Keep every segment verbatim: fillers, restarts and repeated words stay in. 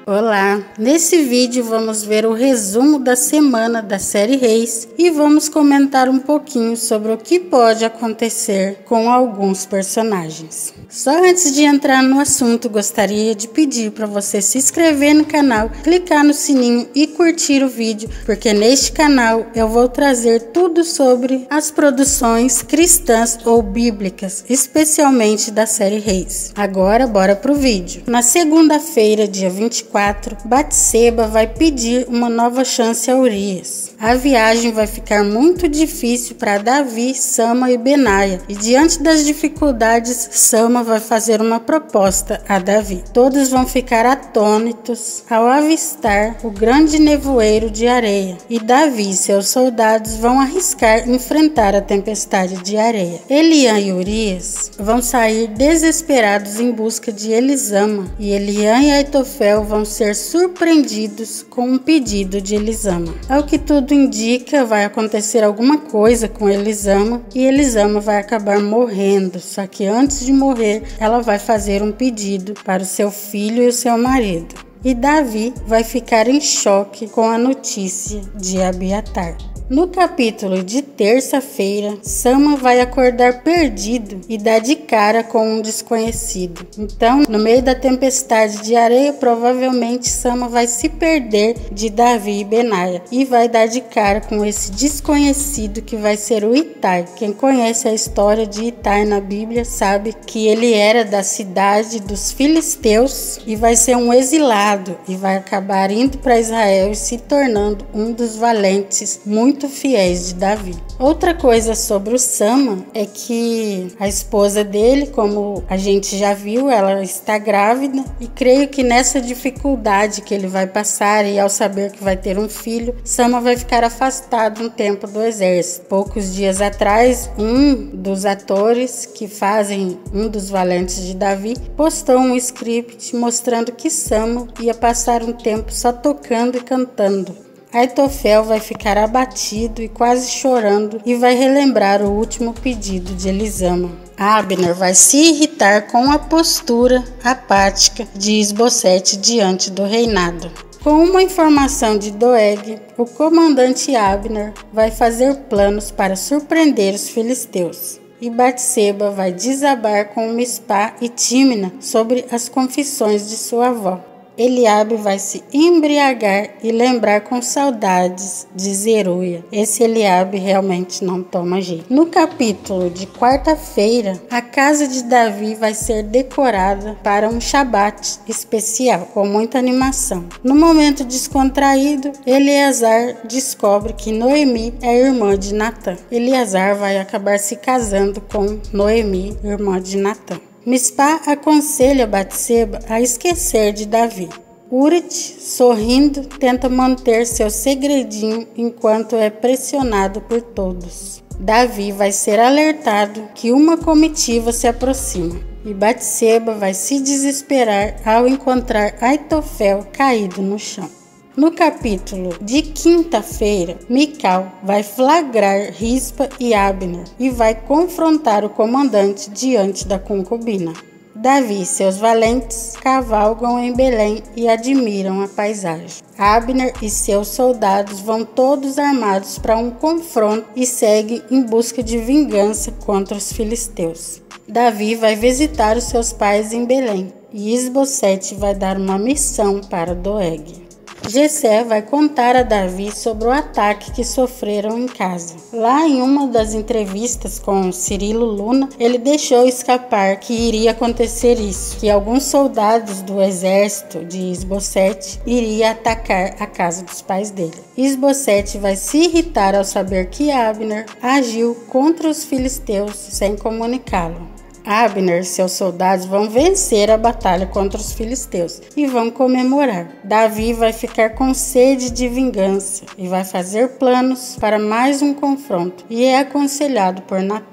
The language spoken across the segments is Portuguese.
Olá! Nesse vídeo vamos ver o resumo da semana da série Reis e vamos comentar um pouquinho sobre o que pode acontecer com alguns personagens. Só antes de entrar no assunto, gostaria de pedir para você se inscrever no canal, clicar no sininho e curtir o vídeo, porque neste canal eu vou trazer tudo sobre as produções cristãs ou bíblicas, especialmente da série Reis. Agora, bora pro vídeo. Na segunda-feira, dia vinte e quatro, Batseba vai pedir uma nova chance a Urias. A viagem vai ficar muito difícil para Davi, Sama e Benaia, e diante das dificuldades, Sama vai fazer uma proposta a Davi. Todos vão ficar atônitos ao avistar o grande nevoeiro de areia, e Davi e seus soldados vão arriscar enfrentar a tempestade de areia. Eliã e Urias vão sair desesperados em busca de Elisama, e Eliã e Aitofel vão ser surpreendidos com um pedido de Elisama. Ao que tudo indica, vai acontecer alguma coisa com Elisama e Elisama vai acabar morrendo, só que antes de morrer, ela vai fazer um pedido para o seu filho e o seu marido. E Davi vai ficar em choque com a notícia de Abiatar. No capítulo de terça-feira, Sama vai acordar perdido e dá de cara com um desconhecido. Então, no meio da tempestade de areia, provavelmente Sama vai se perder de Davi e Benaia e vai dar de cara com esse desconhecido que vai ser o Itai. Quem conhece a história de Itai na Bíblia sabe que ele era da cidade dos filisteus e vai ser um exilado e vai acabar indo para Israel e se tornando um dos valentes muito fiéis de Davi. Outra coisa sobre o Sama é que a esposa dele, como a gente já viu, ela está grávida e creio que nessa dificuldade que ele vai passar e ao saber que vai ter um filho, Sama vai ficar afastado um tempo do exército. Poucos dias atrás, um dos atores que fazem um dos valentes de Davi postou um script mostrando que Sama ia passar um tempo só tocando e cantando. Aitofel vai ficar abatido e quase chorando e vai relembrar o último pedido de Elisama. Abner vai se irritar com a postura apática de Isbosete diante do reinado. Com uma informação de Doeg, o comandante Abner vai fazer planos para surpreender os filisteus. E Batseba vai desabar com Mispá e Tímina sobre as confissões de sua avó. Eliabe vai se embriagar e lembrar com saudades de Zeruia. Esse Eliabe realmente não toma jeito. No capítulo de quarta-feira, a casa de Davi vai ser decorada para um Shabat especial, com muita animação. No momento descontraído, Eleazar descobre que Noemi é irmã de Natã. Eleazar vai acabar se casando com Noemi, irmã de Natã. Mispá aconselha Batseba a esquecer de Davi. Urit, sorrindo, tenta manter seu segredinho enquanto é pressionado por todos. Davi vai ser alertado que uma comitiva se aproxima e Batseba vai se desesperar ao encontrar Aitofel caído no chão. No capítulo de quinta-feira, Mical vai flagrar Rispa e Abner e vai confrontar o comandante diante da concubina. Davi e seus valentes cavalgam em Belém e admiram a paisagem. Abner e seus soldados vão todos armados para um confronto e seguem em busca de vingança contra os filisteus. Davi vai visitar os seus pais em Belém e Isbosete vai dar uma missão para Doeg. Jessé vai contar a Davi sobre o ataque que sofreram em casa. Lá em uma das entrevistas com Cirilo Luna, ele deixou escapar que iria acontecer isso, que alguns soldados do exército de Isbosete iriam atacar a casa dos pais dele. Isbosete vai se irritar ao saber que Abner agiu contra os filisteus sem comunicá-lo. Abner e seus soldados vão vencer a batalha contra os filisteus e vão comemorar. Davi vai ficar com sede de vingança e vai fazer planos para mais um confronto e é aconselhado por Natã.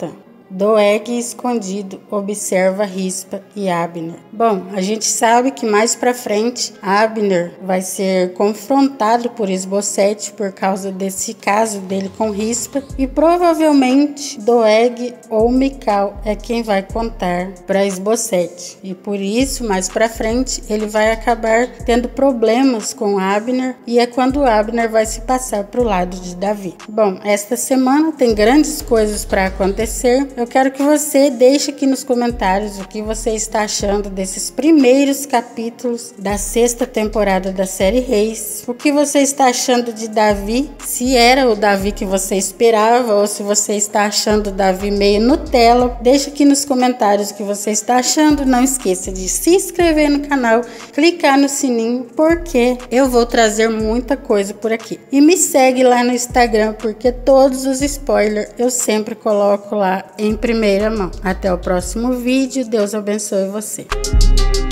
Doeg escondido observa Rispa e Abner. Bom, a gente sabe que mais pra frente Abner vai ser confrontado por Esbocete por causa desse caso dele com Rispa e provavelmente Doeg ou Mical é quem vai contar para Esbocete. E por isso, mais pra frente, ele vai acabar tendo problemas com Abner e é quando Abner vai se passar pro lado de Davi. Bom, esta semana tem grandes coisas para acontecer. Eu quero que você deixe aqui nos comentários o que você está achando desses primeiros capítulos da sexta temporada da série Reis. O que você está achando de Davi? Se era o Davi que você esperava ou se você está achando o Davi meio Nutella. Deixa aqui nos comentários o que você está achando. Não esqueça de se inscrever no canal, clicar no sininho, porque eu vou trazer muita coisa por aqui. E me segue lá no Instagram, porque todos os spoilers eu sempre coloco lá em primeira mão. Até o próximo vídeo. Deus abençoe você.